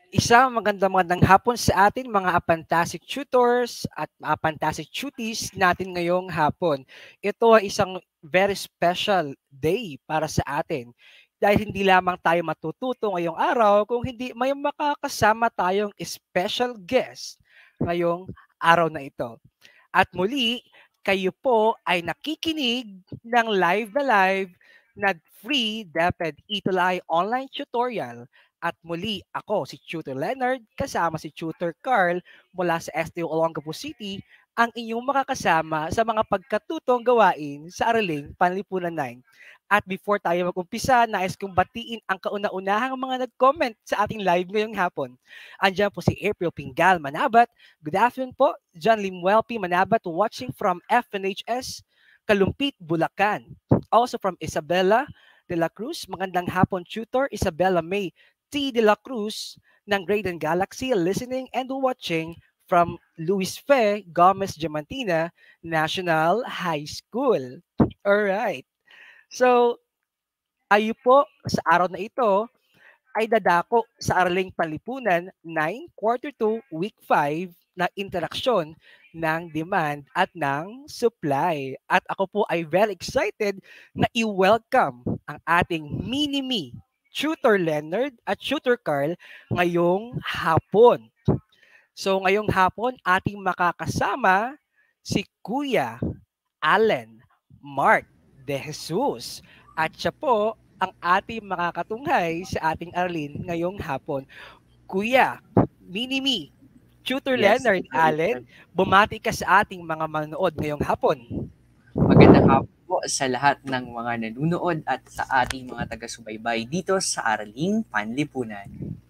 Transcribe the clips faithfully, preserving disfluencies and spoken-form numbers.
Isang magandang magandang hapon sa atin mga Apantastic tutors at mga Apantastic tuties natin ngayong hapon. Ito ay isang very special day para sa atin. Dahil hindi lamang tayo matututo ngayong araw, kung hindi may makakasama tayong special guest ngayong araw na ito. At muli, kayo po ay nakikinig ng live na live na free DepEd Itulay online tutorial. At muli, ako si Tutor Leonard kasama si Tutor Carl mula sa S D O Olongapo City, ang inyong makakasama sa mga pagkatutong gawain sa Araling Panlipunan nine. At before tayo mag-umpisa, nais kong batiin ang kauna-unahang mga nag-comment sa ating live ngayong hapon. Andiyan po si April Pingal Manabat. Good afternoon po, John Limuelpi Manabat watching from F N H S, Kalumpit, Bulacan. Also from Isabella de la Cruz, magandang hapon tutor, Isabella May T. de la Cruz ng Graden Galaxy, listening and watching from Luis Fe Gomez Diamantina National High School. Alright. So, ayo po sa araw na ito ay dadako sa Araling Panlipunan nine, Quarter two, Week five na interaksyon ng demand at ng supply. At ako po ay very excited na i-welcome ang ating mini-me, Tutor Leonard at Tutor Carl ngayong hapon. So ngayong hapon ating makakasama si Kuya Allen Mark De Jesus. At siya po ang ating makakatunghay sa ating Arlene ngayong hapon. Kuya, Mini-Me, Tutor Yes, Leonard Tutor Allen, Leonard. bumati ka sa ating mga manonood ngayong hapon. Magandang hapon po sa lahat ng mga nanunood at sa ating mga taga-subaybay dito sa Araling Panlipunan.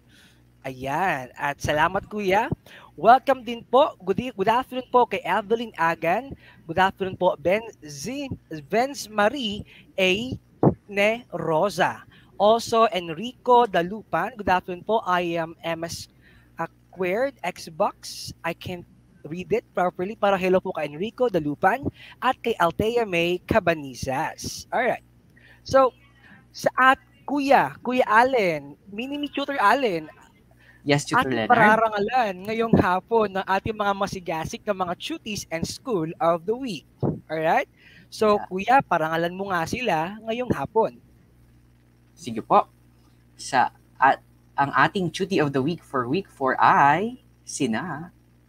Ayan. At salamat kuya. Welcome din po. Good, e- good afternoon po kay Evelyn Agan. Good afternoon po Ben Z, Benz Marie A. Ne Rosa. Also Enrico Dalupan. Good afternoon po. I am M S Squared Xbox. I can't read it properly. Para hello po kay Enrico Dalupan at kay Althea May Cabanizas. Alright. So, sa at Kuya, Kuya Allen, Mini Tutor Allen, Yes, Tutor ating Leonard. pararangalan ngayong hapon ng ating mga masigasig na mga cuties and school of the week. Alright? So, Yeah. kuya, parangalan mo nga sila ngayong hapon. Sige po. Sa at ang ating Cutie of the Week for Week four ay sina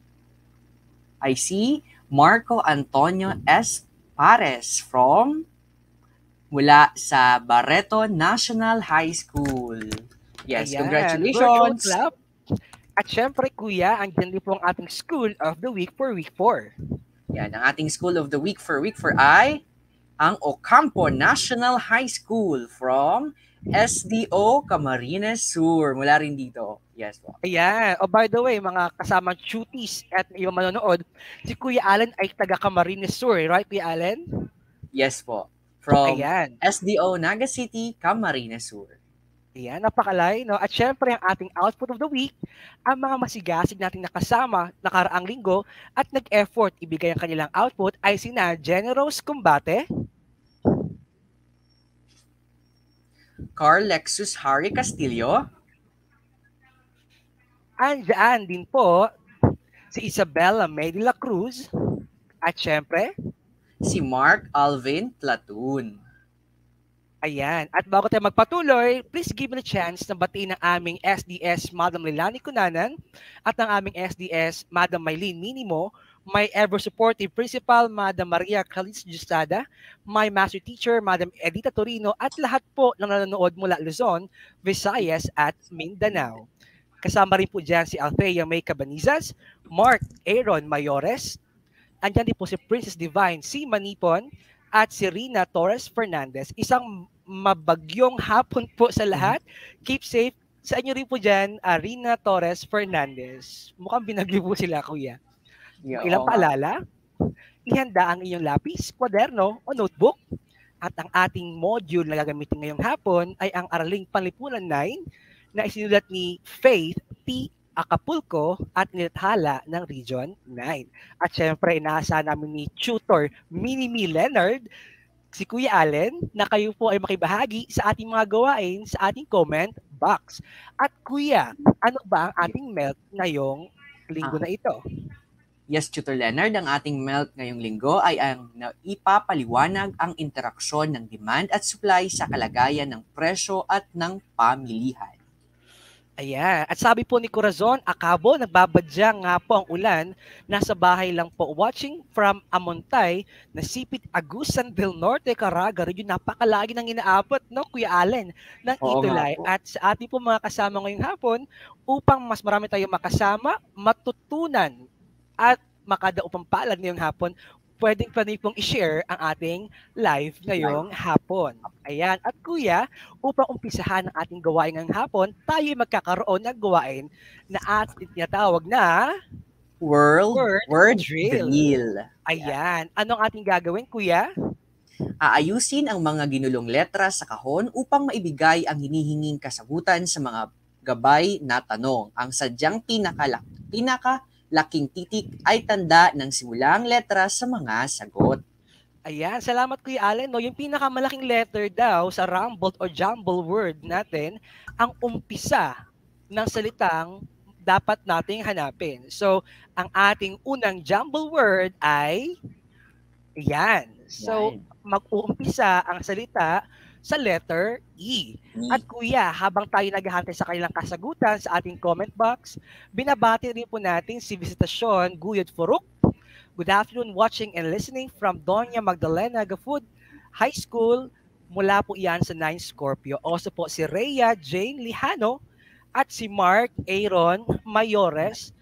I see Marco Antonio S. Pares from mula sa Barreto National High School. Yes, Ayan, virtual congratulations! clap. At syempre, kuya, andyan din po ang ating school of the week for week four. Yan, ang ating School of the Week for Week four ay ang Ocampo National High School from S D O Camarines Sur. Mula rin dito. Yes po. Ayan. Oh, by the way, mga kasama cuties at yung manonood, si Kuya Allen ay taga Camarines Sur, right, Kuya Allen? Yes po. From Ayan. S D O Naga City, Camarines Sur. Ayan, napakalay, no? At syempre, ang ating output of the week, ang mga masigasig nating nakasama nakaraang linggo at nag-effort ibigay ang kanilang output ay sina Generous Combate, Carl Lexus Harry Castillo, andyan din po si Isabella May de la Cruz, at syempre, si Mark Alvin Platoon. ayan. At bago tayo magpatuloy, please give me the chance na batiin ng aming S D S Madam Lilani Cunanan at ng aming S D S Madam Maylene Minimo, my ever-supportive principal, Madam Maria Calis Justada, my master teacher, Madam Edita Torino, at lahat po ng nanonood mula Luzon, Visayas, at Mindanao. Kasama rin po dyan si Althea May Cabanizas, Mark Aaron Mayores, andyan din po si Princess Divine C. Manipon, at si Rina Torres Fernandez. Isang mabagyong hapon po sa lahat. Keep safe. Sa inyo rin po dyan, uh, Rina Torres Fernandez. Mukhang binagyo po sila, kuya. Yeah, Ilang oo nga. paalala? Ihanda ang inyong lapis, kwaderno o notebook. At ang ating module na gagamitin ngayong hapon ay ang Araling Panlipunan nine na isinulat ni Faith P. Acapulco at nilathala ng Region nine. At syempre, inaasahan namin ni Tutor Mini-Me Leonard si Kuya Allen na kayo po ay makibahagi sa ating mga gawain sa ating comment box. At Kuya, ano ba ang ating melt ngayong linggo Ah, na ito? yes, Tutor Leonard, ang ating melt ngayong linggo ay ang ipapaliwanag ang interaksyon ng demand at supply sa kalagayan ng presyo at ng pamilihan. Ayan. At sabi po ni Corazon, Acabo, nagbabadya nga po ang ulan. Nasa bahay lang po watching from Amontay, Nasipit, Agusan del Norte, Caraga. Region, napakalagi nang inaabot, no, Kuya Allen, ng Oo nga Itulay. po. At sa ating po mga kasama ngayong hapon, upang mas marami tayong makasama, matutunan, at makadaupang palad ngayong hapon, pwedeng pwede pong i-share ang ating live ngayong hapon. Ayan. At Kuya, upang umpisahan ang ating gawain ngayong hapon, tayo magkakaroon ng gawain na ating tinatawag na World word, Word drill. Drill. Ayan. Anong ating gagawin, Kuya? Aayusin ang mga ginulong letra sa kahon upang maibigay ang hinihinging kasagutan sa mga gabay na tanong. Ang sadyang pinakala, pinakalaking titik ay tanda ng simulang letra sa mga sagot. Ayan, salamat Kuya Allen. No, yung pinakamalaking letter daw sa rumbled or jumble word natin, ang umpisa ng salitang dapat nating hanapin. So, ang ating unang jumble word ay yan. So, Yan. mag-uumpisa ang salita sa letter E. E. At Kuya, habang tayo naghahantay sa kanilang kasagutan sa ating comment box, binabati rin po natin si Visitasyon Guyod Furuk. Good afternoon, watching and listening from Doña Magdalena Gafud High School. Mula po iyan sa nine Scorpio. Also po si Rhea Jane Lihano at si Mark Aaron Mayores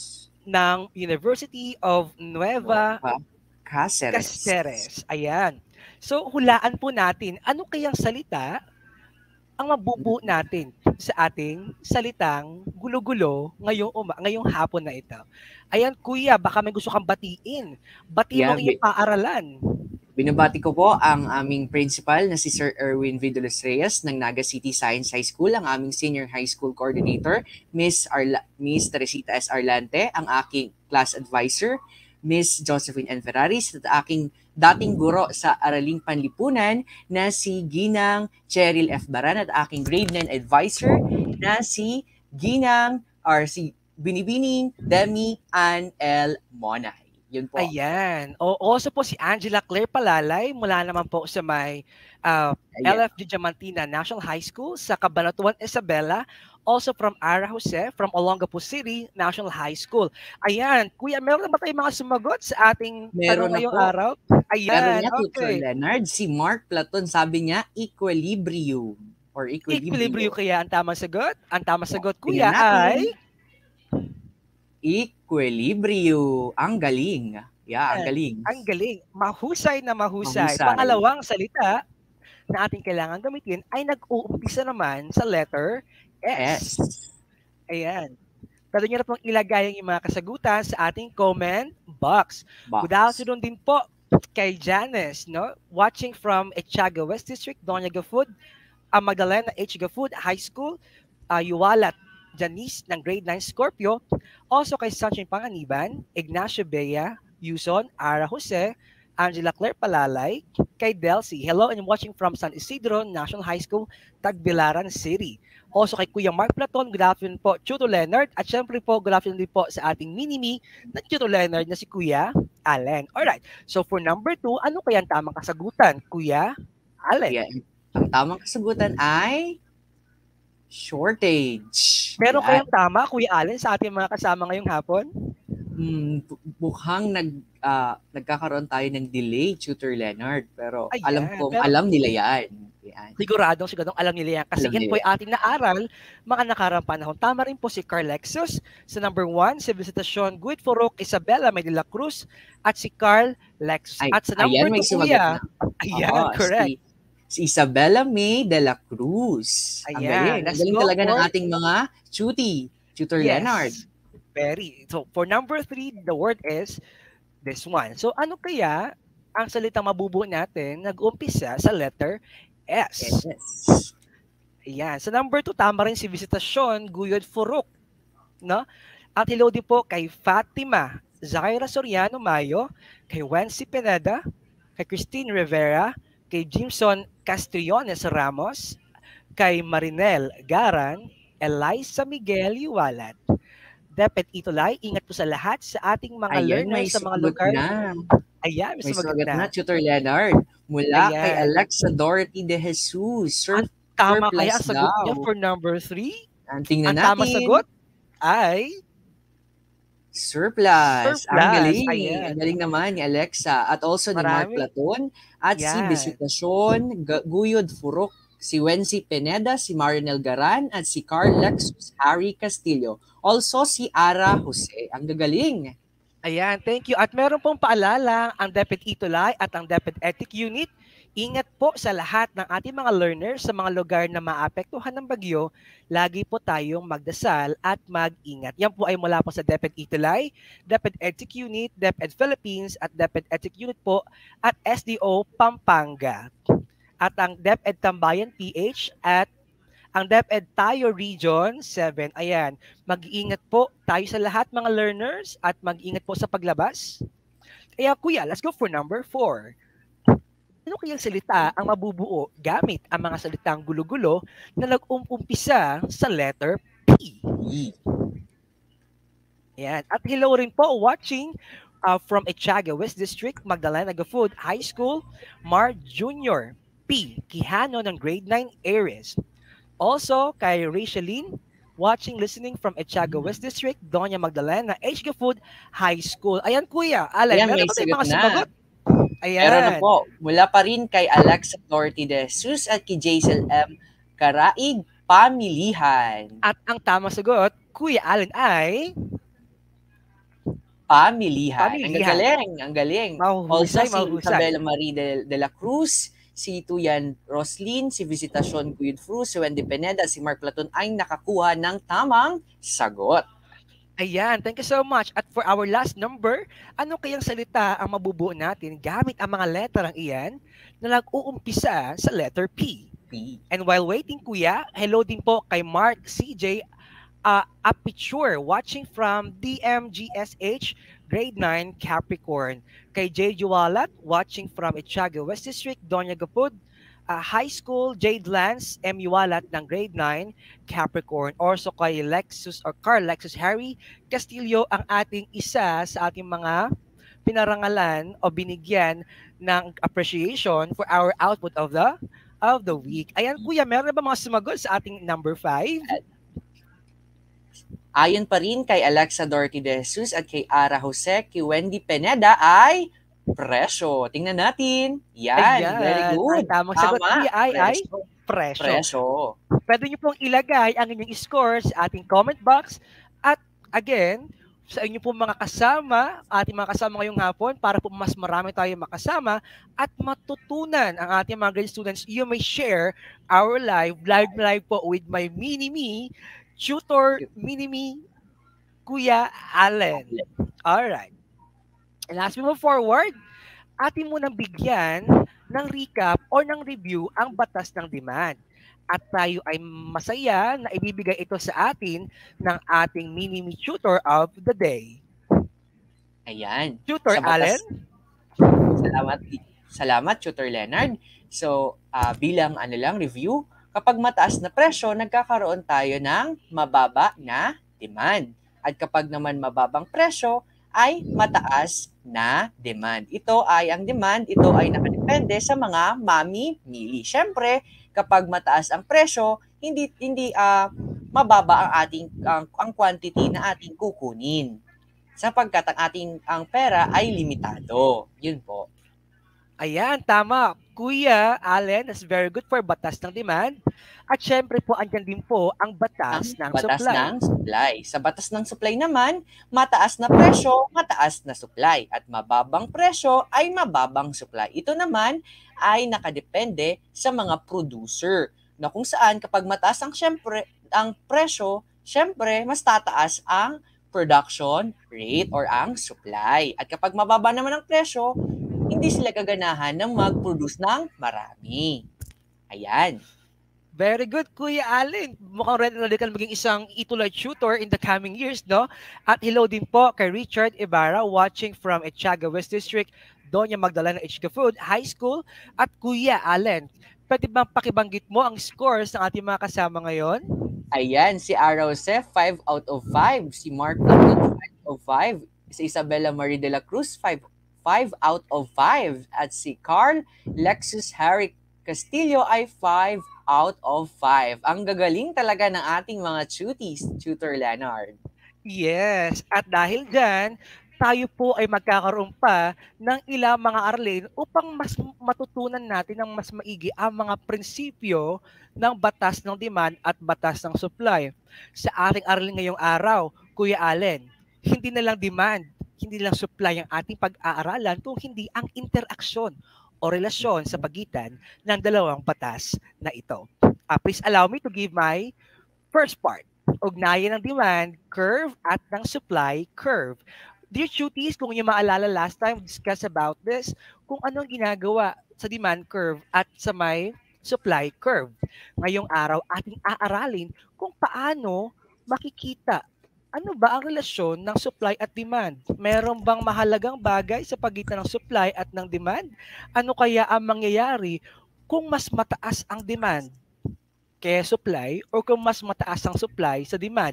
ng University of Nueva Cáceres. Cáceres. Ayan. So, hulaan po natin, ano kayang salita ang mabubuo natin sa ating salitang gulo-gulo ngayong, uma, ngayong hapon na ito. Ayan, Kuya, baka may gusto kang batiin. Batiin mo Yeah, ang iyong bi- paaralan. Binabati ko po ang aming principal na si Sir Erwin Vidolos Reyes ng Naga City Science High School, ang aming senior high school coordinator, Miss Arla- Miss Teresita S. Arlante, ang aking class advisor, Miss Josephine N. Ferraris, at aking dating guro sa Araling Panlipunan na si Ginang Cheryl F. Baran, at aking grade nine advisor na si Ginang or si Binibining Demi Ann L. Monay. Yun po. Ayan. O, also po si Angela Claire Palalay mula naman po sa may uh, Ayan. L F Diamantina National High School sa Cabanatuan, Isabela. Also from Ara Jose from Olongapo City National High School. Ayan. Kuya, meron na ba tayong mga sumagot sa ating Meron tanong na ngayong po. araw? Ayan. Meron niya, Tutor Okay. Leonard. Si Mark Platon, sabi niya, equilibrium. Or equilibrium. Equilibrio kaya ang tamang sagot? Ang tamang sagot, Kuya, Tingnan natin. ay... Equilibrio. Ang galing. Yeah, ang galing. Ang galing. Mahusay na mahusay. Mahusay. Pangalawang salita na ating kailangan gamitin ay nag-uumpisa naman sa letter S. S. Ayan. Pwede nyo na pong ilagay ang mga kasagutan sa ating comment box. Box. Good afternoon din po kay Janice, no? Watching from Echaga West District, Doña Gafud, uh, Magdalena H. Gafud High School, uh, Yuwalat Janice ng grade nine Scorpio. Also kay Sunshine Panganiban, Ignacio Bea, Yuson, Ara Jose, Angela Claire Palalay, kay Delcy. Hello, and watching from San Isidro National High School, Tagbilaran City. Also kay Kuya Mark Platon, good afternoon po, Tutor Leonard. At syempre po, good afternoon din po sa ating mini-me na Tutor Leonard na si Kuya Allen. Alright, so for number two, ano kaya ang tamang kasagutan, Kuya Allen? Yeah. Ang tamang kasagutan ay shortage. Meron Yan. kayong tama, Kuya Allen, sa ating mga kasama ngayong hapon? Hmm, mukhang nag, uh, nagkakaroon tayo ng delay, Tutor Leonard. Pero Ayan, alam ko, pero- alam nila yan. Yan. Siguradong, siguradong alam nila yan. Kasi Alam yan nila po ay ating naaral mga nakarang panahon. Tama rin po si Carl Lexus sa number one, si Visitasyon Guid Forok, Isabela May de la Cruz, at si Carl Lexus. Ay, At sa number ayan, may two, sumagot Kuya, na. ayan, Oo, correct. Si, si Isabela May de la Cruz. Ang Ayan, galing. Ang let's galing go talaga ng for- ating mga cutie, Tutor Leonard. Very. So, for number three, the word is this one. So, ano kaya ang salitang mabubuo natin nag-umpisa sa letter S? Yes. Ayan. Sa number two, tama rin si Visitasyon Guyod Furuk. No? At hello din po kay Fatima Zaira Soriano Mayo, kay Wency Pineda, kay Christine Rivera, kay Jimson Castillones Ramos, kay Marinel Garan, Eliza Miguel Yuwalat. Depet Itulay, ingat po sa lahat sa ating mga Ayan, may learners sa mga sumagot lugar. na. Ayan, may May sumagot sumagot na, na. Tutor Leonard. Mula kay Ayan. Alexa Dorothy De Jesus. Surf, Tama kaya ang surplus sagot niya daw. for number three? Ang tingnan Ang tamang natin. sagot ay Surplus. Ang surplus. galing. Ayan. Ang galing naman ni Alexa. At also ni Mark Marami. Platon. At si Yan. Visitasyon G- Guyod Furok. Si Wency Pineda, si Marinel Garan, at si Carl Lexus Harry Castillo. Also si Ara Jose. Ang gagaling. Ayan, thank you. At meron pong paalala ang DepEd Itulay at ang DepEd Ethic Unit. Ingat po sa lahat ng ating mga learners sa mga lugar na maapektuhan ng bagyo. Lagi po tayong magdasal at mag-ingat. Yan po ay mula po sa DepEd Itulay, DepEd Ethic Unit, DepEd Philippines at DepEd Ethic Unit po at S D O Pampanga. At ang DepEd Tambayan P H at ang DepEd Tayo Region seven. Ayan, mag-iingat po tayo sa lahat mga learners at mag-ingat po sa paglabas. Kaya kuya, let's go for number four. Ano kayang salita ang mabubuo gamit ang mga salitang gulo-gulo na nag-umpisa sa letter P? Ayan. At hello rin po watching uh, from Echaga West District, Magdalena Gafood High School, Mar Junior P. Quijano ng grade nine Aries. Also kay Racheline, watching, listening from Echaga West District, Doña Magdalena H. Gafood High School. Ayan kuya, Alan, Ayan, meron may ba tayong sagot mga na. sumagot? Ayan. Meron na po. Mula pa rin kay Alexa Dorothy De Jesus at kay Jaisel M. Karaig Pamilihan. At ang tamang sagot, Kuya Alan ay Pamilihan. Pamilihan. Ang galing, ang galing. Mahusay, Also si mahusay. Isabella Marie de, de la Cruz, si Tuyan Roslyn, si Visitasyon Guyud Cruz, si Wendy Pineda, si Mark Platon ay nakakuha ng tamang sagot. Ayan, thank you so much. At for our last number, ano kayang salita ang mabubuo natin gamit ang mga letrang iyan na nag-uumpisa sa letter P? P. And while waiting, kuya, hello din po kay Mark C J uh, Apiture, watching from D M G S H, grade nine, Capricorn. Kay J. Juwalat, watching from Echaga West District, Doña Gapud, uh, High School, Jade Lance M. Yuwalat ng grade nine, Capricorn. Also kay Lexus or Carl Lexus Harry Castillo, ang ating isa sa ating mga pinarangalan o binigyan ng appreciation for our output of the of the week. Ayan, kuya, meron na ba mga sumagot sa ating number five? Ayon pa rin kay Alexa Dorothy De Jesus at kay Ara Jose, kay Wendy Pineda ay presyo. Tingnan natin. Yan, Ayan, very good. ang tamang sagot, kuya, ay ay presyo. Presyo. Pwede niyo pong ilagay ang inyong scores sa ating comment box. At again, sa inyo pong mga kasama, ating mga kasama ngayong hapon, para po mas marami tayo makasama at matutunan ang ating mga grade students, you may share our live, live live po with my mini-me, tutor mini-me, Kuya Allen. Alright. And as we move forward, atin munang bigyan ng recap o ng review ang batas ng demand. At tayo ay masaya na ibibigay ito sa atin ng ating mini-me tutor of the day. Ayan. Tutor Sa batas- Allen? Salamat, salamat Tutor Leonard. So, uh, bilang ano lang, review, kapag mataas na presyo, nagkakaroon tayo ng mababa na demand. At kapag naman mababang presyo, ay mataas na demand. Ito ay ang demand, ito ay nakadepende sa mga mamimili. Siyempre, kapag mataas ang presyo, hindi hindi uh, mababa ang ating ang, ang quantity na ating kukunin. Sapagkat ang ating ang pera ay limitado. Yun po. Ayan, tama. Kuya Allen, that's very good for batas ng demand. At syempre po, andyan din po ang batas Ang ng batas supply. ng supply. Sa batas ng supply naman, mataas na presyo, mataas na supply. At mababang presyo ay mababang supply. Ito naman ay nakadepende sa mga producer. Na kung saan kapag mataas ang, syempre, ang presyo, syempre mas tataas ang production rate or ang supply. At kapag mababa naman ang presyo, hindi sila gaganahan ng mag-produce ng marami. Ayan. Very good, Kuya Allen. Mukhang ready na ka maging isang e-tuloy tutor in the coming years, no? At hello din po kay Richard Ibarra watching from Echaga West District, Doña Magdalena H. Food High School. At Kuya Allen, pwede bang pakibanggit mo ang scores ng ating mga kasama ngayon? Ayan, si Arosef, five out of five. Si Mark London, five out of five. Si Isabella Marie de la Cruz, five, five out of five. At si Carl Lexus Harry Castillo ay five out of five. Ang gagaling talaga ng ating mga tuties, Tutor Leonard. Yes, at dahil dyan, tayo po ay magkakaroon pa ng ilang mga aralin upang mas matutunan natin ng mas maigi ang mga prinsipyo ng batas ng demand at batas ng supply. Sa ating aralin ngayong araw, Kuya Allen, hindi na lang demand, hindi lang supply ang ating pag-aaralan kung hindi ang interaksyon o relasyon sa pagitan ng dalawang batas na ito. Uh, please allow me to give my first part. Ugnayan ng demand curve at ng supply curve. Dear cuties, kung niyo maalala last time, discuss about this, kung anong ginagawa sa demand curve at sa may supply curve. Ngayong araw, ating aaralin kung paano makikita ano ba ang relasyon ng supply at demand. Meron bang mahalagang bagay sa pagitan ng supply at ng demand? Ano kaya ang mangyayari kung mas mataas ang demand kaya supply or kung mas mataas ang supply sa demand?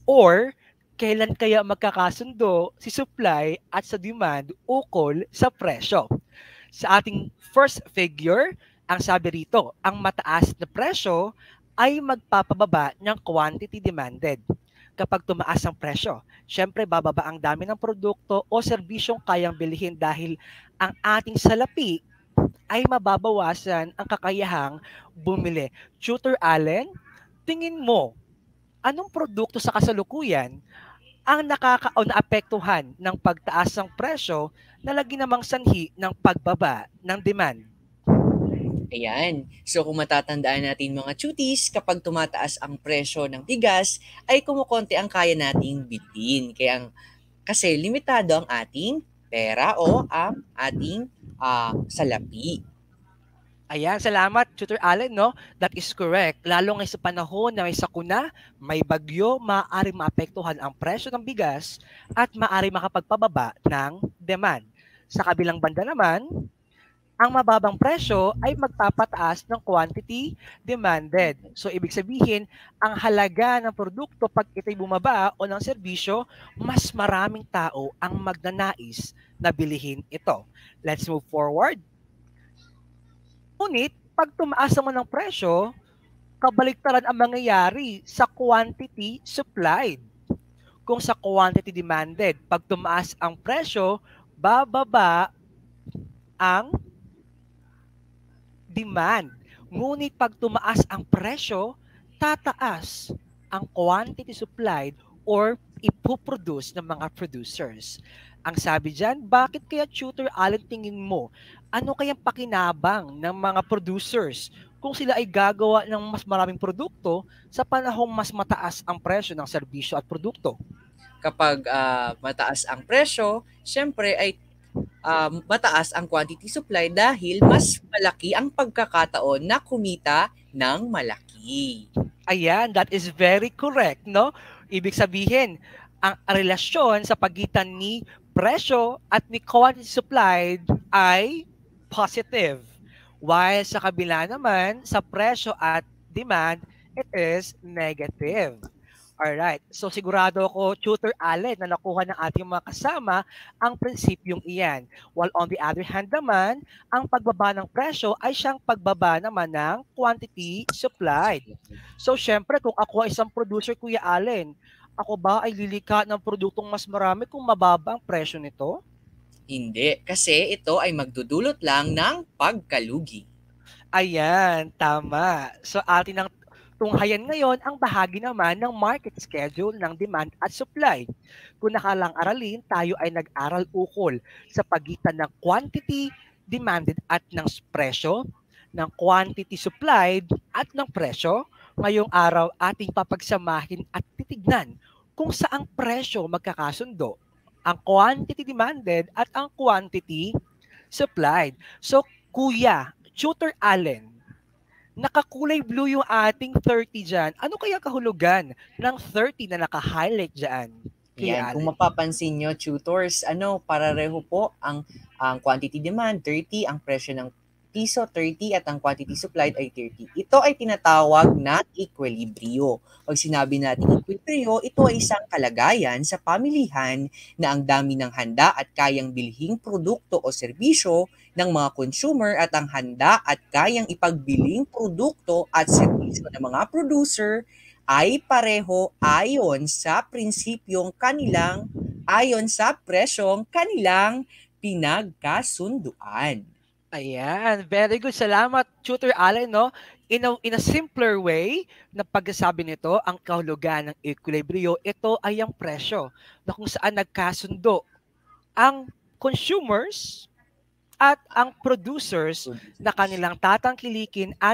Or kailan kaya magkakasundo si supply at sa demand ukol sa presyo? Sa ating first figure, ang sabi rito, ang mataas na presyo ay magpapababa ng quantity demanded. Kapag tumaas ang presyo, syempre bababa ang dami ng produkto o serbisyong kayang bilhin dahil ang ating salapi ay mababawasan ang kakayahang bumili. Tutor Allen, tingin mo, anong produkto sa kasalukuyan ang nakaka o naapektuhan ng pagtaas ng presyo na lagi namang sanhi ng pagbaba ng demand? Ayan. So kung matatandaan natin mga tuties, kapag tumataas ang presyo ng bigas, ay kumukonti ang kaya nating bilhin. Kaya ang, kasi limitado ang ating pera o ang ating uh, salapi. Ayan, salamat, Tutor Allen, no? That is correct. Lalo ngayon sa panahon na may sakuna, may bagyo, maaari maapektuhan ang presyo ng bigas at maaari makapagpababa ng demand. Sa kabilang banda naman, ang mababang presyo ay magpapataas ng quantity demanded. So, ibig sabihin, ang halaga ng produkto pag ito'y bumaba o ng serbisyo, mas maraming tao ang magnanais na bilihin ito. Let's move forward. Ngunit, pag tumaas naman ng presyo, kabaliktaran ang mangyayari sa quantity supplied. Kung sa quantity demanded, pag tumaas ang presyo, bababa ang demand. Ngunit pag tumaas ang presyo, tataas ang quantity supplied or ipoproduce ng mga producers. Ang sabi dyan, bakit kaya Tutor Allen tingin mo, ano kayang pakinabang ng mga producers kung sila ay gagawa ng mas maraming produkto sa panahong mas mataas ang presyo ng serbisyo at produkto? Kapag uh, mataas ang presyo, syempre ay uh, mataas ang quantity supply dahil mas malaki ang pagkakataon na kumita ng malaki. Ayan, that is very correct, no? Ibig sabihin, ang relasyon sa pagitan ni presyo at ni quantity supplied ay positive. While sa kabila naman, sa presyo at demand, it is negative. Alright, so sigurado ako, Tutor Allen, na nakuha ng ating mga kasama ang prinsipyong iyan. While on the other hand naman, ang pagbaba ng presyo ay siyang pagbaba naman ng quantity supplied. So syempre, kung ako ay isang producer, Kuya Allen, ako ba ay lilikha ng produktong mas marami kung mababa ang presyo nito? Hindi, kasi ito ay magdudulot lang ng pagkalugi. Ayan, tama. So atin ang tunghayan ngayon ang bahagi naman ng market schedule ng demand at supply. Kung nakalang aralin, tayo ay nag-aral ukol sa pagitan ng quantity demanded at ng presyo, ng quantity supplied at ng presyo. Ngayong araw ating papagsamahin at titignan kung saang presyo magkakasundo, ang quantity demanded at ang quantity supplied. So, Kuya Tutor Allen, Nakakulay blue yung ating thirty dyan. Ano kaya kahulugan ng thirty na naka-highlight dyan? Kuya Yan, kung Allen. mapapansin nyo, tutors, ano, parareho po ang ang quantity demand, thirty, ang presyo ng piso, thirty, at ang quantity supplied ay thirty. Ito ay tinatawag na equilibrio. Pag sinabi natin equilibrio, ito ay isang kalagayan sa pamilihan na ang dami ng handa at kayang bilhing produkto o serbisyo ng mga consumer at ang handa at kayang ipagbiling produkto at serbisyo ng mga producer ay pareho ayon sa prinsipyong kanilang ayon sa presyong kanilang pinagkasunduan. Ayan, very good. Salamat, Tutor Allen, no? In a, in a simpler way, na pagsasabi nito, ang kahulugan ng equilibrio, ito ay ang presyo na kung saan nagkasundo ang consumers at ang producers na kanilang tatangkilikin at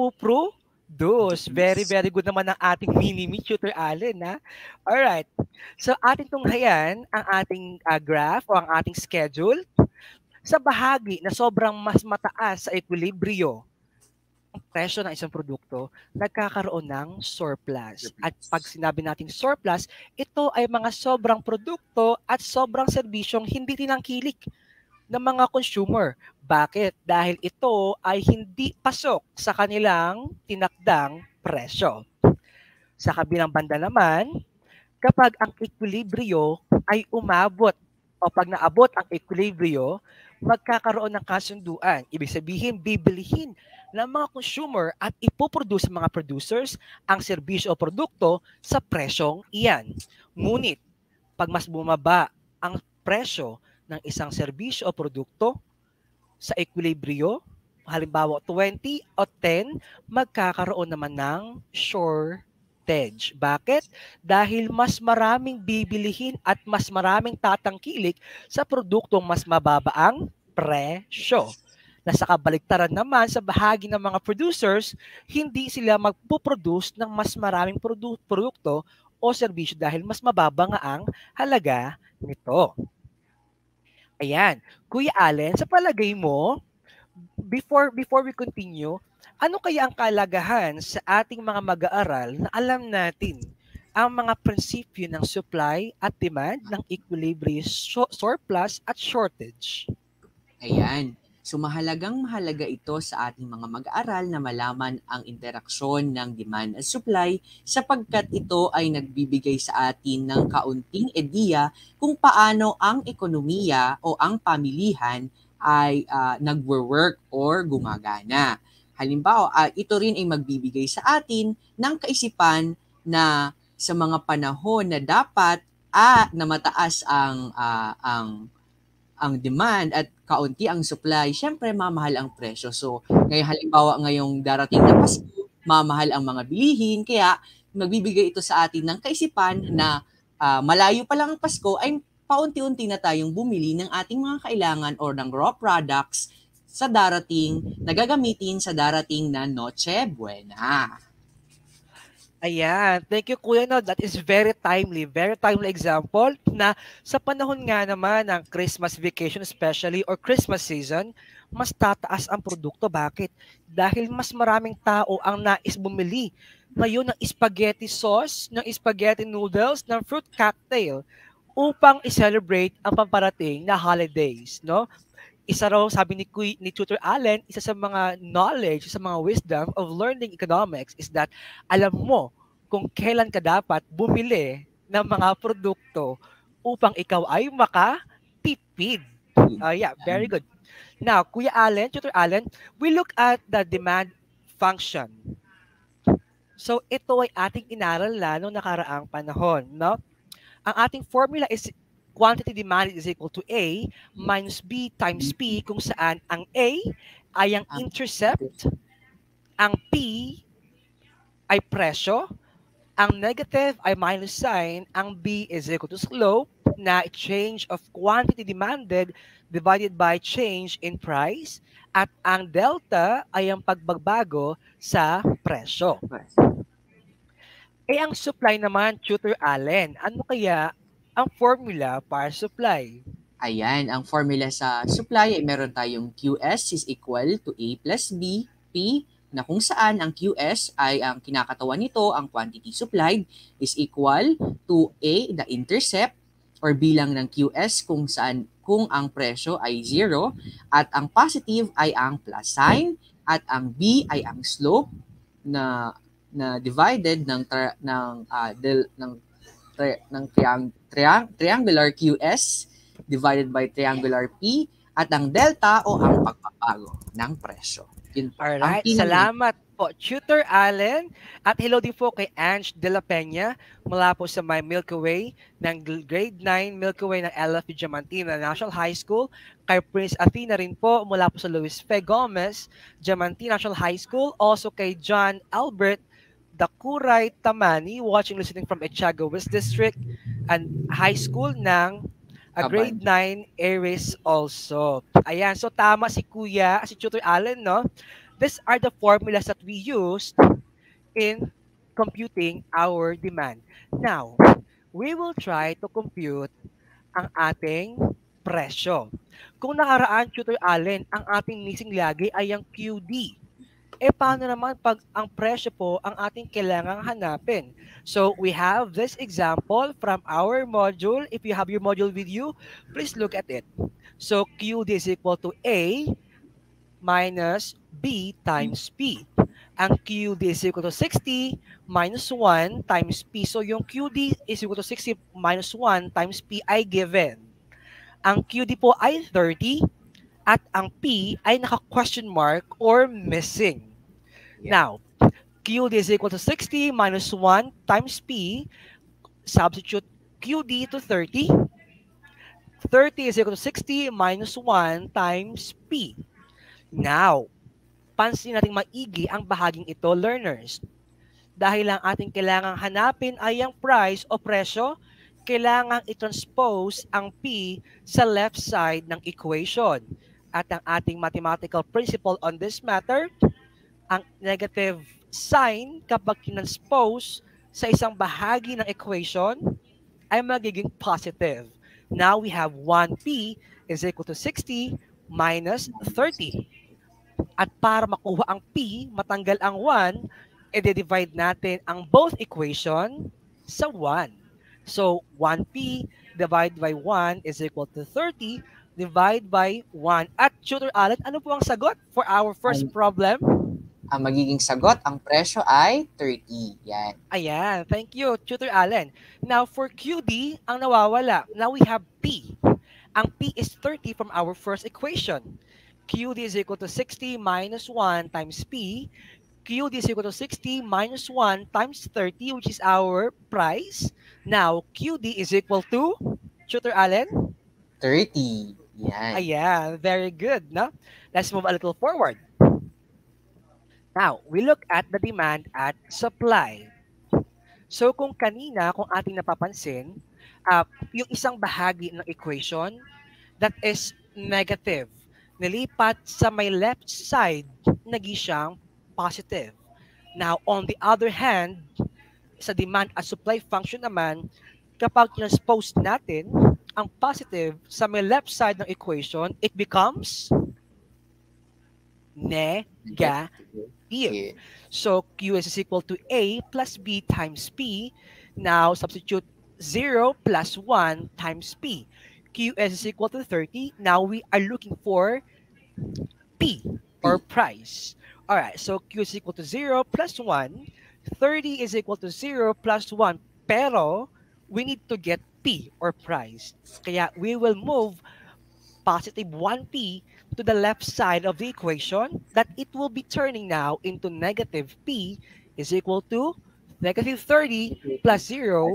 ipoproduce. Very, very good naman ang ating mini-me, Tutor Allen, ha? Alright. So, ating tunghayan ang ating uh, graph o ang ating schedule sa bahagi na sobrang mas mataas sa equilibrio ang presyo ng isang produkto, nagkakaroon ng surplus. At pag sinabi nating surplus, ito ay mga sobrang produkto at sobrang serbisyong hindi tinangkilik ng mga consumer. Bakit? Dahil ito ay hindi pasok sa kanilang tinakdang presyo. Sa kabilang banda naman, kapag ang equilibrio ay umabot o pag naabot ang equilibrio, magkakaroon ng kasunduan. Ibig sabihin, bibilihin ng mga consumer at ipoproduce ng mga producers ang serbisyo o produkto sa presyong iyan. Ngunit, pag mas bumaba ang presyo ng isang serbisyo o produkto sa equilibrio, halimbawa twenty o ten, magkakaroon naman ng shortage. Bakit? Dahil mas maraming bibilihin at mas maraming tatangkilik sa produktong mas mababa ang presyo. Nasa kabaligtaran naman sa bahagi ng mga producers, hindi sila magpo-produce ng mas maraming produ- produkto o serbisyo dahil mas mababa nga ang halaga nito. Ayan. Kuya Allen, sa palagay mo, before before we continue, ano kaya ang kalagahan sa ating mga mag-aaral na alam natin ang mga prinsipyo ng supply at demand ng equilibrium, so- surplus at shortage? Ayan. So mahalagang mahalaga ito sa ating mga mag-aaral na malaman ang interaksyon ng demand at supply sapagkat ito ay nagbibigay sa atin ng kaunting ideya kung paano ang ekonomiya o ang pamilihan ay uh, nagwo-work or gumagana. Halimbawa, uh, ito rin ay magbibigay sa atin ng kaisipan na sa mga panahon na dapat ah, na mataas ang uh, ang ang demand at kaunti ang supply, syempre mamahal ang presyo. So, ngayon halimbawa ngayong darating na Pasko, mamahal ang mga bilihin, kaya magbibigay ito sa atin ng kaisipan na uh, malayo pa lang ang Pasko ay paunti-unti na tayong bumili ng ating mga kailangan or ng raw products sa darating, nagagamitin sa darating na Noche Buena. Ayan, thank you Kuya, no, that is very timely, very timely example na sa panahon nga naman ng Christmas vacation especially or Christmas season, mas tataas ang produkto. Bakit? Dahil mas maraming tao ang nais bumili ngayon ng spaghetti sauce, ng spaghetti noodles, ng fruit cocktail upang i-celebrate ang pamparating na holidays, no? Isa raw, sabi ni, Kuy, ni Tutor Allen, isa sa mga knowledge, sa mga wisdom of learning economics is that alam mo kung kailan ka dapat bumili ng mga produkto upang ikaw ay makatipid. Uh, yeah, very good. Now, Kuya Allen, Tutor Allen, we look at the demand function. So, ito ay ating inaral na noong nakaraang panahon, no? Ang ating formula is quantity demanded is equal to A minus B times P, kung saan ang A ay ang intercept, ang P ay presyo, ang negative ay minus sign, ang B is equal to slope na change of quantity demanded divided by change in price, at ang delta ay ang pagbabago sa presyo. Eh ang supply naman, Tutor Allen, ano kaya ang formula para supply? Ayan, ang formula sa supply ay meron tayong Q S is equal to A plus B, P na kung saan ang Q S ay ang kinakatawan nito, ang quantity supplied is equal to A, the intercept, or bilang ng Q S kung saan kung ang presyo ay zero, at ang positive ay ang plus sign, at ang B ay ang slope na na divided ng tra, ng uh, del, ng tri, ng triang, triang, triangular Q S divided by triangular P, at ang delta o ang pagpapago ng presyo. Yun po. Ang Alright, pinag- salamat po, Tutor Allen. At hello din po kay Ange de la Peña mula po sa My Milky Way ng Grade nine Milky Way ng L F Diamantina National High School. Kay Prince Athena rin po mula po sa Luis Fe Gomez, Diamantina National High School. Also kay John Albert Dakuray Tamani, watching listening from Echaga West District and High School ng a grade nine Aries also. Ayan, so tama si Kuya, si Tutor Allen, no? These are the formulas that we used in computing our demand. Now, we will try to compute ang ating presyo. Kung nakaraan, Tutor Allen, ang ating missing lagi ay ang Q D. Eh, paano naman pag ang presyo po ang ating kailangang hanapin? So, we have this example from our module. If you have your module with you, please look at it. So, Q D is equal to A minus B times P. Ang Q D is equal to sixty minus one times P. So, yung Q D is equal to sixty minus one times P ay given. Ang Q D po ay thirty at ang P ay naka-question mark or missing. Yeah. Now, Q D is equal to sixty minus one times P. Substitute Q D to thirty. thirty is equal to sixty minus one times P. Now, pansin natin maigi ang bahaging ito, learners. Dahil ang ating kailangang hanapin ay ang price o presyo, kailangang i-transpose ang P sa left side ng equation. At ang ating mathematical principle on this matter, ang negative sign kapag transpose sa isang bahagi ng equation ay magiging positive. Now we have one P is equal to sixty minus thirty. At para makuha ang P, matanggal ang one, i-divide natin ang both equation sa one. So one P divided by one is equal to thirty divided by one. At Tutor Allen, ano po ang sagot for our first Ang- problem? ang magiging sagot, ang presyo ay thirty. Yan. Ayan, thank you, Tutor Allen. Now, for Q D, ang nawawala. Now, we have P. Ang P is thirty from our first equation. Q D is equal to sixty minus one times P. Q D is equal to sixty minus one times thirty, which is our price. Now, Q D is equal to, Tutor Allen? thirty. Yan. Ayan, very good, no? Let's move a little forward. Now, we look at the demand at supply. So, kung kanina, kung ating napapansin, uh, yung isang bahagi ng equation that is negative, nilipat sa may left side, naging siyang positive. Now, on the other hand, sa demand at supply function naman, kapag transpose natin ang positive sa may left side ng equation, it becomes negative. Yeah. So Q S is equal to A plus B times P. Now substitute zero plus one times P. Q S is equal to thirty. Now we are looking for P or price. All right, so Q is equal to zero plus one. thirty is equal to zero plus one. Pero we need to get P or price. Kaya we will move positive one P to the left side of the equation, that it will be turning now into negative P is equal to negative thirty plus zero.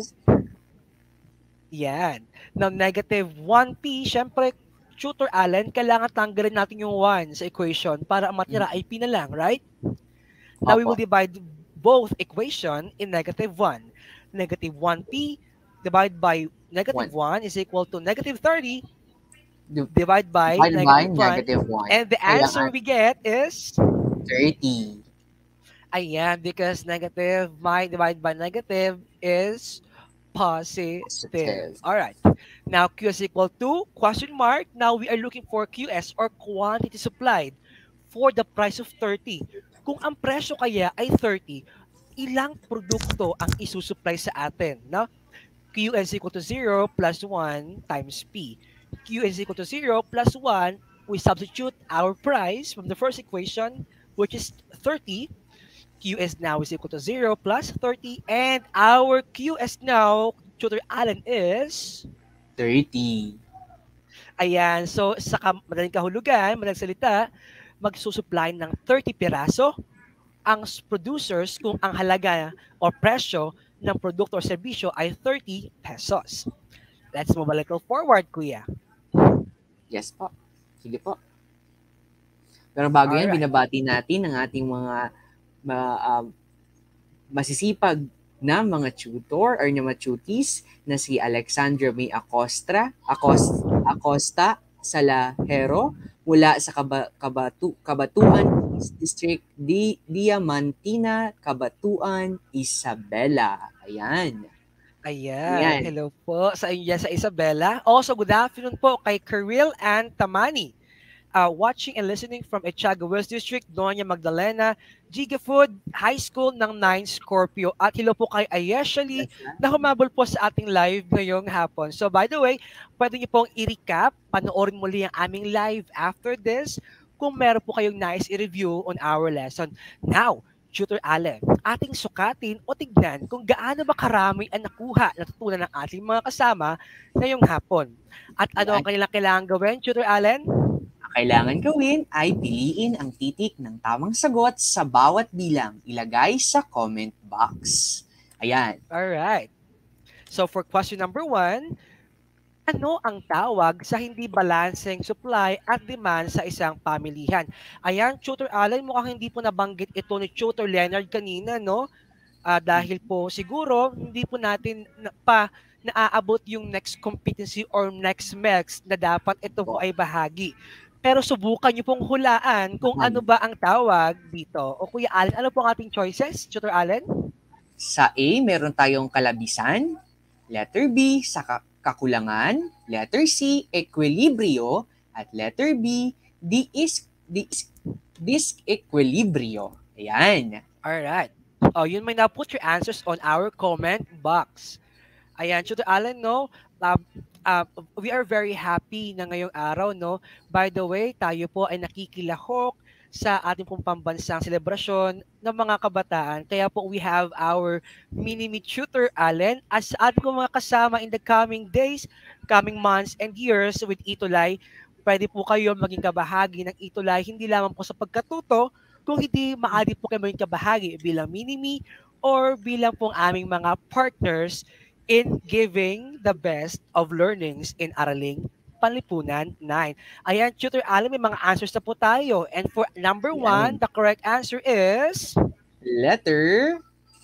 Yan. Now, negative one P, syempre, Tutor Allen, kailangan tanggalin natin yung one sa equation para ang matira ay P na lang, right? Now, we will divide both equation in negative one. Negative one P divided by negative one is equal to negative thirty divided by, Divide by negative, negative one. one. And the answer we get is thirty. Ayan, because negative my divided by negative is positive. Positive. All right. Now Q is equal to question mark. Now we are looking for Q S or quantity supplied for the price of thirty. Kung ang presyo kaya ay thirty, ilang produkto ang isusupply sa atin, no? Q is equal to zero plus one times P. Q is equal to zero plus one, we substitute our price from the first equation, which is thirty. Q is now is equal to zero plus thirty, and our Q is now, Tutor Allen, is thirty. ayan. So, sa kam- madaling kahulugan, madaling salita, magsusupply ng thirty piraso ang s- producers kung ang halaga o presyo ng produkto o serbisyo ay thirty pesos. Let's move a little forward, Kuya. Yes po. Sige po. Pero bago yan, Alright. binabati natin ang ating mga ma, um, masisipag na mga tutor or na mga tuties na si Alexandra May Acosta, Acosta, Acosta Salahero mula sa Kaba, Kabatu, Kabatuan District, Di, Diamantina, Kabatuan, Isabela. Ayan. Ayan. Ayan. Hello po sa inyo sa Isabela. Also, good afternoon po kay Karil and Tamani. Uh, watching and listening from Echaga West District, Doña Magdalena, Giga Food High School ng nine Scorpio. At hello po kay Ayeshali na humabol po sa ating live ngayong hapon. So by the way, pwede niyo pong i-recap, panoorin muli ang aming live after this kung meron po kayong nice i-review on our lesson. Now, Tutor Allen, ating sukatin o tignan kung gaano ba karami ang nakuha, natutunan ng ating mga kasama ngayong hapon. At ano ang kanilang kailangan gawin, Tutor Allen? Kailangan gawin ay piliin ang titik ng tamang sagot sa bawat bilang. Ilagay sa comment box. Ayan. Alright. So for question number one, ano ang tawag sa hindi balancing supply at demand sa isang pamilihan? Ayan, Tutor Allen, mukhang hindi po nabanggit ito ni Tutor Leonard kanina, no? Uh, dahil po siguro hindi po natin na, pa naaabot yung next competency or next MEX na dapat ito po ay bahagi. Pero subukan niyo pong hulaan kung ano ba ang tawag dito. O Kuya Allen, ano po ang ating choices, Tutor Allen? Sa A, meron tayong kalabisan. Letter B, sa kakulangan. Letter C, equilibrio. At letter B, dis, dis, disequilibrio. Ayan. Alright. Oh, yun may na put your answers on our comment box. Ayan, Tutor Allen, no? Uh, uh, we are very happy na ngayong araw, no? By the way, tayo po ay nakikilahok sa ating pong pambansang selebrasyon ng mga kabataan. Kaya po we have our mini-me Tutor Allen as sa ating mga kasama in the coming days, coming months and years with Itulay. Pwede po kayo maging kabahagi ng Itulay, hindi lamang po sa pagkatuto, kung hindi maaari po kayo maging kabahagi bilang mini-me or bilang pong aming mga partners in giving the best of learnings in Araling Panlipunan nine. Ayan, Tutor Allen, may mga answers na po tayo. And for number Ayan. one, the correct answer is... Letter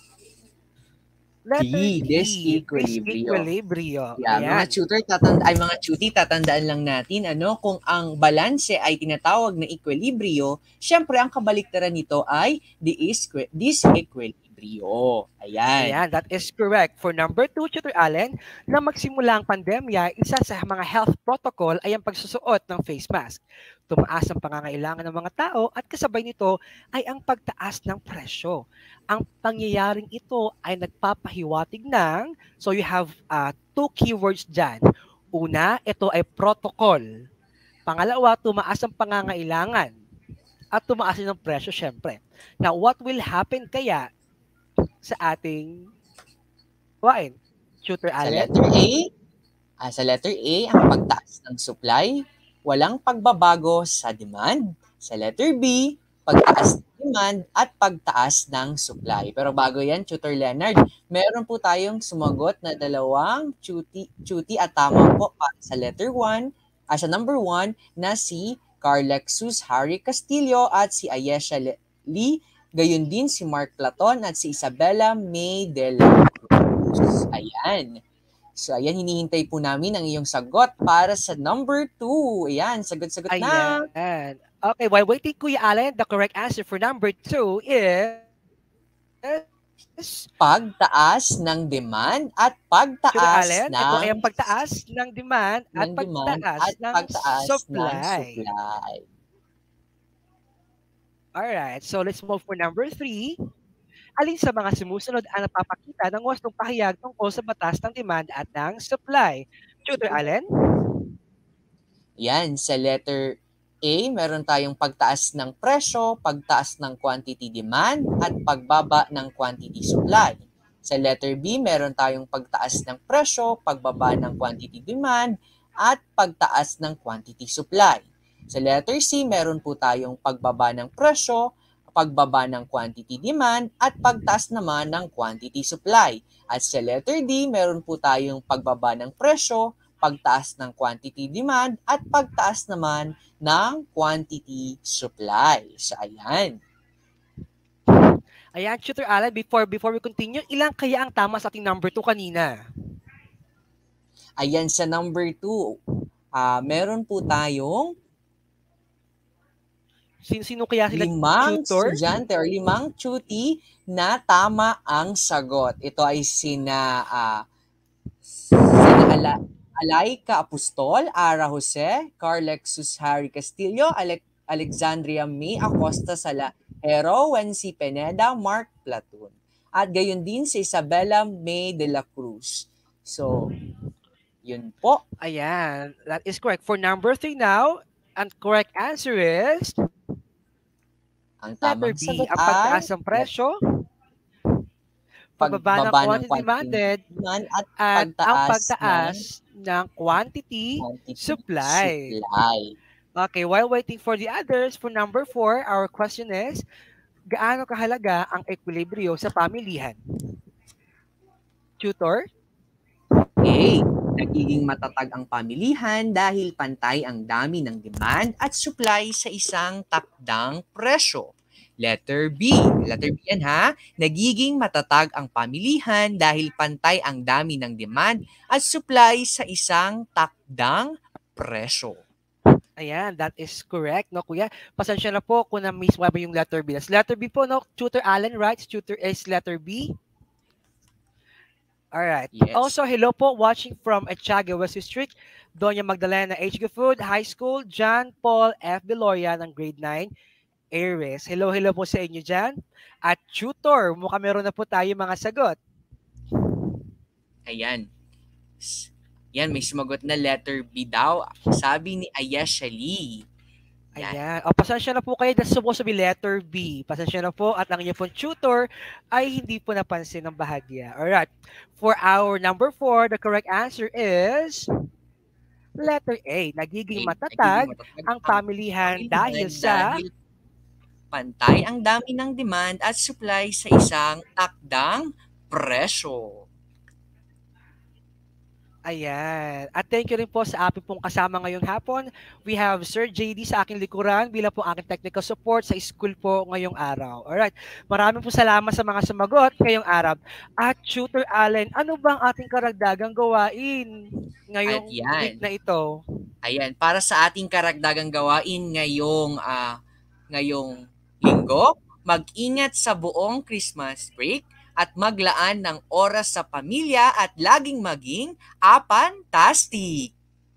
Letter D, D, disequilibrio. disequilibrio. Yeah, Ayan. mga tutor, tatanda, ay mga tuti, tatandaan lang natin, ano, kung ang balanse ay tinatawag na equilibrio, syempre ang kabaliktaran nito ay disequilibrio. Ayan. Ayan, that is correct. For number two, Tutor Allen, na magsimula ang pandemya, isa sa mga health protocol ay ang pagsusuot ng face mask. Tumaas ang pangangailangan ng mga tao at kasabay nito ay ang pagtaas ng presyo. Ang pangyayaring ito ay nagpapahiwatig ng, so you have uh, two keywords dyan. Una, ito ay protocol. Pangalawa, tumaas ang pangangailangan at tumaas din ang presyo, syempre. Now, what will happen kaya sa ating kuwain, Tutor Allen? Sa letter A, ah, sa letter A, ang pagtaas ng supply, walang pagbabago sa demand. Sa letter B, pagtaas ng demand at pagtaas ng supply. Pero bago yan, Tutor Leonard, meron po tayong sumagot na dalawang tuti, tuti at tama po para sa letter one, ah, sa number one, na si Carlexus Harry Castillo at si Ayesha Lee. Gayon din si Mark Platon at si Isabella May de la Cruz. Ayan. So, ayan, hinihintay po namin ang iyong sagot para sa number two. Ayan, sagot-sagot na. Ayan. Okay, while waiting, Kuya Allen, the correct answer for number two is... Pagtaas ng demand at pagtaas Allen, ng... ito ay ang pagtaas ng demand at ng demand pagtaas, at ng pagtaas supply. ng supply. Alright, so let's move for number three. Alin sa mga sumusunod ang napapakita ng wastong pahayag tungkol sa batas ng demand at ng supply? Tutor Allen? Yan, sa letter A, meron tayong pagtaas ng presyo, pagtaas ng quantity demand, at pagbaba ng quantity supply. Sa letter B, meron tayong pagtaas ng presyo, pagbaba ng quantity demand, at pagtaas ng quantity supply. Sa letter C, meron po tayong pagbaba ng presyo, pagbaba ng quantity demand, at pagtaas naman ng quantity supply. At sa letter D, meron po tayong pagbaba ng presyo, pagtaas ng quantity demand, at pagtaas naman ng quantity supply. So, ayan. Ayan, Tutor Allen, before, before we continue, ilang kaya ang tama sa ating number two kanina? Ayan, sa number two, uh, meron po tayong Sino-sino kaya sila, limang tutor? estudyante or limang tuti na tama ang sagot. Ito ay sina, uh, sina Ala, Alaika Apostol, Ara Jose, Carlexus Harry Castillo, Ale- Alexandria May Acosta Salahero, Wency Pineda, Mark Platoon. At gayon din si Isabella May de la Cruz. So, yun po. Ayan, that is correct. For number three now, and correct answer is Ang letter tamang B, sagot ang ay pagtaas ng presyo, pagbaba ng quantity demanded, demand at, at ang pagtaas pagtaas ng ng quantity, quantity supply. supply. Okay, while waiting for the others, for number four, our question is, gaano kahalaga ang ekwilibryo sa pamilihan? Tutor? A. Nagiging matatag ang pamilihan dahil pantay ang dami ng demand at supply sa isang takdang presyo. Letter B. Letter B yan ha. Nagiging matatag ang pamilihan dahil pantay ang dami ng demand at supply sa isang takdang presyo. Ayan, that is correct, no, kuya? Pasensya na po kung na-miss mo yung letter B. That's letter B po, no? Tutor Allen, right? Tutor is letter B. Alright. Yes. Also, hello po, watching from Etiaga, West District. Doña Magdalena H G Food High School, John Paul F. Beloria ng grade nine, Aries. Hello, hello po sa inyo dyan. At tutor, mukha meron na po tayo mga sagot. Ayan. Yan, may sumagot na letter B daw. Sabi ni Ayesha Lee. Yan. Ayan. O, pasensya na po kayo. That's supposed to be letter B. Pasensya na po. At ang inyong pong tutor ay hindi po napansin ng bahagya. Alright. For our number four, the correct answer is letter A. Nagiging matatag, Nagiging matatag ang pamilihan dahil sa dahil pantay ang dami ng demand at supply sa isang takdang presyo. Ayan. At thank you rin po sa ating pong kasama ngayong hapon. We have Sir J D sa aking likuran bilang po aking technical support sa school po ngayong araw. Alright. Maraming po salamat sa mga sumagot ngayong araw. At Tutor Allen, ano bang ating karagdagang gawain ngayong week na ito? Ayan. Para sa ating karagdagang gawain ngayong, uh, ngayong linggo, mag-ingat sa buong Christmas break at maglaan ng oras sa pamilya at laging maging apantastic.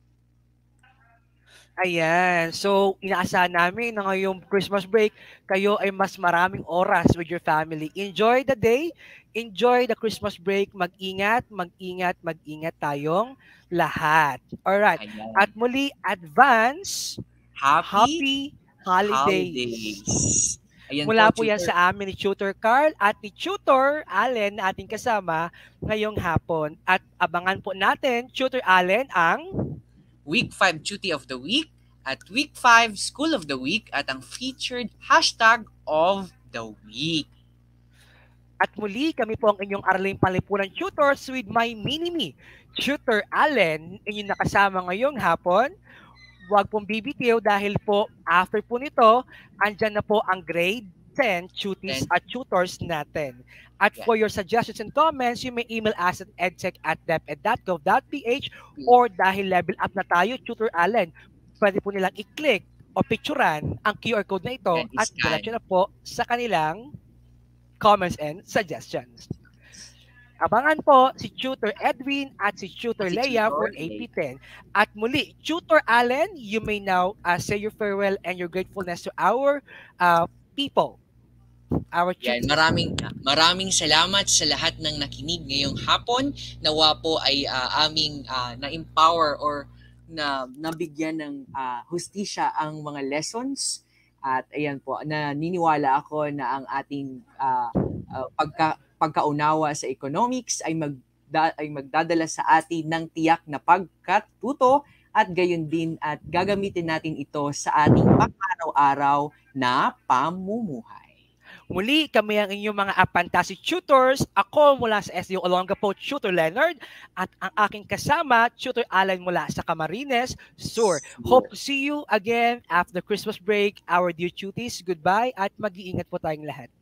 Ayan. So, inaasahan namin na ngayong Christmas break, kayo ay mas maraming oras with your family. Enjoy the day. Enjoy the Christmas break. Mag-ingat, mag-ingat, mag-ingat tayong lahat. Alright. Ayan. At muli, advance happy, happy holidays. holidays. Ayan Mula po, po yan sa amin ni Tutor Carl at ni Tutor Allen na ating kasama ngayong hapon. At abangan po natin, Tutor Allen, ang Week five Duty of the Week at Week five School of the Week at ang featured hashtag of the week. At muli, kami po ang inyong Araling Palipunan Tutors with my mini-me, Tutor Allen, inyong nakasama ngayong hapon. Huwag pong bibitiw dahil po after po nito, andyan na po ang grade ten tuties at tutors natin. At yeah. for your suggestions and comments, you may email us at edtech at deped dot gov dot ph or dahil level up na tayo, Tutor Allen, pwede po nilang i-click o picturean ang Q R code na ito at diretso na po sa kanilang comments and suggestions. Abangan po si Tutor Edwin at si Tutor si Leia Tutor for A P ten. At muli, Tutor Allen, you may now uh, say your farewell and your gratefulness to our uh, people, our Yan, tutees. maraming maraming salamat sa lahat ng nakinig ngayong hapon. Nawa po ay uh, aming uh, na-empower or na nabigyan ng uh, hustisya ang mga lessons. At ayan po, naniniwala ako na ang ating uh, uh, pagka, pagkaunawa sa economics ay mag da, ay magdadala sa atin ng tiyak na pagkatuto at gayon din at gagamitin natin ito sa ating pang-araw-araw na pamumuhay. Muli, kami ang inyong mga Fantastic Tutors. Ako mula sa S D O Olongapo, Tutor Leonard. At ang aking kasama, Tutor Alan mula sa Camarines Sur. Hope to see you again after Christmas break. Our dear tuties, goodbye at mag-iingat po tayong lahat.